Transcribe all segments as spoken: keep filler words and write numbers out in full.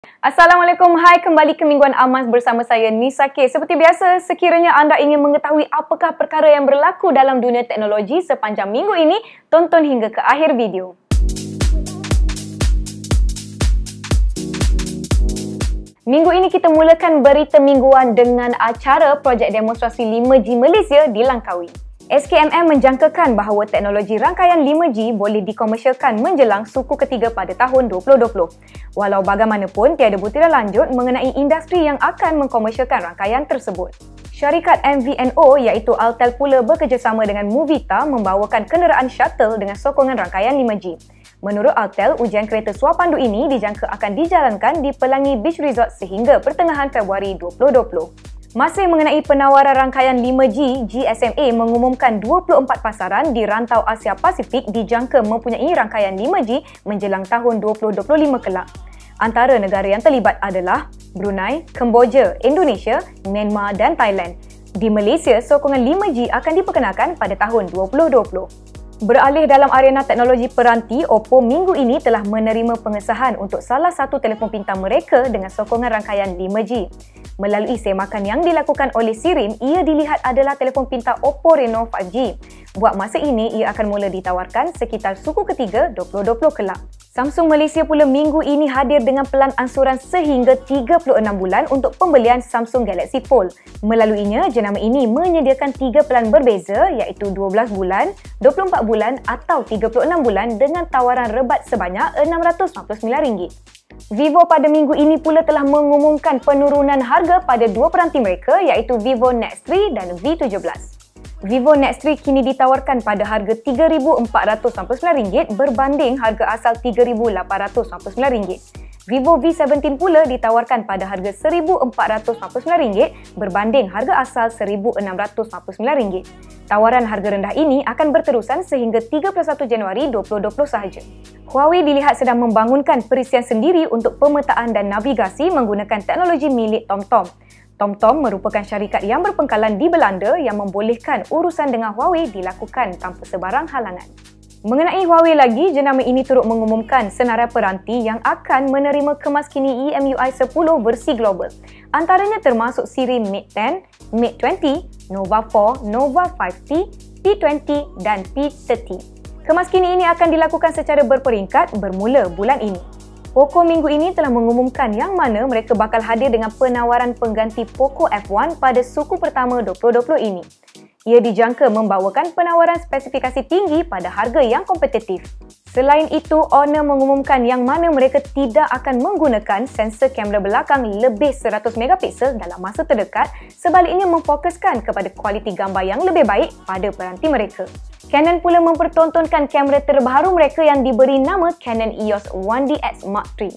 Assalamualaikum, hai, kembali ke Mingguan Amas bersama saya Nisa K. Seperti biasa, sekiranya anda ingin mengetahui apakah perkara yang berlaku dalam dunia teknologi sepanjang minggu ini, tonton hingga ke akhir video. Minggu ini kita mulakan berita mingguan dengan acara projek demonstrasi lima G Malaysia di Langkawi. S K M M menjangkakan bahawa teknologi rangkaian lima G boleh dikomersialkan menjelang suku ketiga pada tahun dua ribu dua puluh. Walau bagaimanapun, tiada butiran lanjut mengenai industri yang akan mengkomersialkan rangkaian tersebut. Syarikat M V N O iaitu Altel pula bekerjasama dengan Movita membawakan kenderaan shuttle dengan sokongan rangkaian lima G. Menurut Altel, ujian kereta suapandu ini dijangka akan dijalankan di Pelangi Beach Resort sehingga pertengahan Februari dua ribu dua puluh. Masih mengenai penawaran rangkaian lima G, G S M A mengumumkan dua puluh empat pasaran di rantau Asia Pasifik dijangka mempunyai rangkaian lima G menjelang tahun dua ribu dua puluh lima kelak. Antara negara yang terlibat adalah Brunei, Kemboja, Indonesia, Myanmar dan Thailand. Di Malaysia, sokongan lima G akan diperkenalkan pada tahun dua ribu dua puluh. Beralih dalam arena teknologi peranti, Oppo minggu ini telah menerima pengesahan untuk salah satu telefon pintar mereka dengan sokongan rangkaian lima G. Melalui semakan yang dilakukan oleh Sirim, ia dilihat adalah telefon pintar Oppo Reno lima G. Buat masa ini, ia akan mula ditawarkan sekitar suku ketiga dua ribu dua puluh kelak. Samsung Malaysia pula minggu ini hadir dengan pelan ansuran sehingga tiga puluh enam bulan untuk pembelian Samsung Galaxy Fold. Melaluinya, jenama ini menyediakan tiga pelan berbeza iaitu dua belas bulan, dua puluh empat bulan atau tiga puluh enam bulan dengan tawaran rebat sebanyak enam ratus sembilan puluh sembilan ringgit. Vivo pada minggu ini pula telah mengumumkan penurunan harga pada dua peranti mereka iaitu Vivo Nex tiga dan V tujuh belas. Vivo Nex tiga kini ditawarkan pada harga tiga ribu empat ratus sembilan puluh sembilan ringgit berbanding harga asal tiga ribu lapan ratus sembilan puluh sembilan ringgit. Vivo V tujuh belas pula ditawarkan pada harga seribu empat ratus sembilan puluh sembilan ringgit berbanding harga asal seribu enam ratus sembilan puluh sembilan ringgit. Tawaran harga rendah ini akan berterusan sehingga tiga puluh satu Januari dua ribu dua puluh sahaja. Huawei dilihat sedang membangunkan perisian sendiri untuk pemetaan dan navigasi menggunakan teknologi milik TomTom. TomTom merupakan syarikat yang berpangkalan di Belanda yang membolehkan urusan dengan Huawei dilakukan tanpa sebarang halangan. Mengenai Huawei lagi, jenama ini turut mengumumkan senarai peranti yang akan menerima kemaskini E M U I sepuluh versi global. Antaranya termasuk siri Mate sepuluh, Mate dua puluh, Nova empat, Nova lima T, P dua puluh dan P tiga puluh. Kemaskini ini akan dilakukan secara berperingkat bermula bulan ini. Poco minggu ini telah mengumumkan yang mana mereka bakal hadir dengan penawaran pengganti Poco F satu pada suku pertama dua ribu dua puluh ini. Ia dijangka membawakan penawaran spesifikasi tinggi pada harga yang kompetitif. Selain itu, Honor mengumumkan yang mana mereka tidak akan menggunakan sensor kamera belakang lebih seratus megapiksel dalam masa terdekat, sebaliknya memfokuskan kepada kualiti gambar yang lebih baik pada peranti mereka. Canon pula mempertontonkan kamera terbaru mereka yang diberi nama Canon E O S one D X Mark tiga.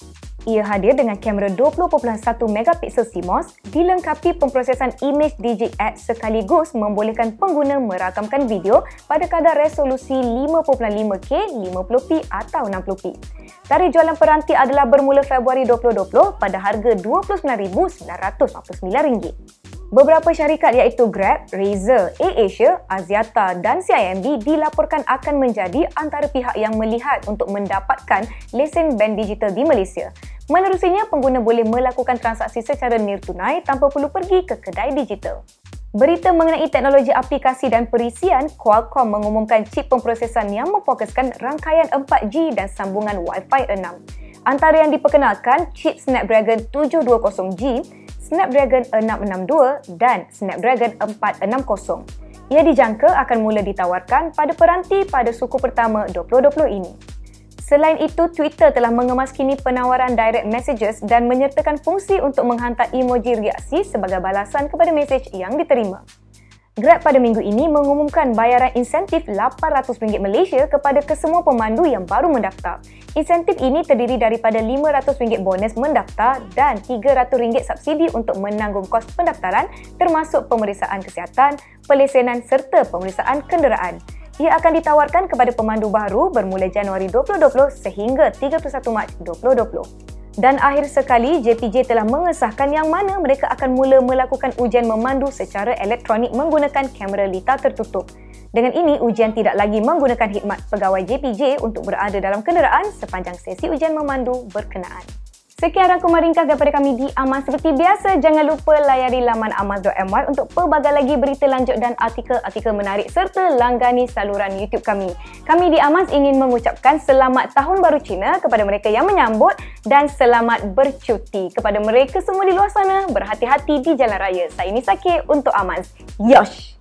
Ia hadir dengan kamera dua puluh perpuluhan satu megapiksel C M O S dilengkapi pemprosesan image Digi X sekaligus membolehkan pengguna merakamkan video pada kadar resolusi lima perpuluhan lima K, lima puluh P atau enam puluh P. Tarikh jualan peranti adalah bermula Februari dua ribu dua puluh pada harga dua puluh sembilan ribu sembilan ratus sembilan puluh sembilan ringgit. Beberapa syarikat iaitu Grab, Razer, AirAsia, Axiata dan C I M B dilaporkan akan menjadi antara pihak yang melihat untuk mendapatkan lesen band digital di Malaysia. Menerusinya, pengguna boleh melakukan transaksi secara nirtunai tanpa perlu pergi ke kedai digital. Berita mengenai teknologi aplikasi dan perisian, Qualcomm mengumumkan chip pemprosesan yang memfokuskan rangkaian empat G dan sambungan Wi-Fi enam. Antara yang diperkenalkan, chip Snapdragon tujuh dua kosong G, Snapdragon enam enam dua dan Snapdragon empat enam kosong. Ia dijangka akan mula ditawarkan pada peranti pada suku pertama dua ribu dua puluh ini. Selain itu, Twitter telah mengemaskini penawaran direct messages dan menyertakan fungsi untuk menghantar emoji reaksi sebagai balasan kepada mesej yang diterima. Grab pada minggu ini mengumumkan bayaran insentif lapan ratus ringgit Malaysia kepada kesemua pemandu yang baru mendaftar. Insentif ini terdiri daripada lima ratus ringgit bonus mendaftar dan tiga ratus ringgit subsidi untuk menanggung kos pendaftaran termasuk pemeriksaan kesihatan, pelesenan serta pemeriksaan kenderaan. Ia akan ditawarkan kepada pemandu baru bermula Januari dua ribu dua puluh sehingga tiga puluh satu Mac dua ribu dua puluh. Dan akhir sekali, J P J telah mengesahkan yang mana mereka akan mula melakukan ujian memandu secara elektronik menggunakan kamera litar tertutup. Dengan ini, ujian tidak lagi menggunakan khidmat pegawai J P J untuk berada dalam kenderaan sepanjang sesi ujian memandu berkenaan. Sekian rangkuman ringkas daripada kami di Amas. Seperti biasa, jangan lupa layari laman amas dot my untuk pelbagai lagi berita lanjut dan artikel-artikel menarik serta langgani saluran YouTube kami. Kami di Amas ingin mengucapkan selamat Tahun Baru Cina kepada mereka yang menyambut dan selamat bercuti kepada mereka semua di luar sana. Berhati-hati di jalan raya. Saya Nisa K untuk Amas. Yosh!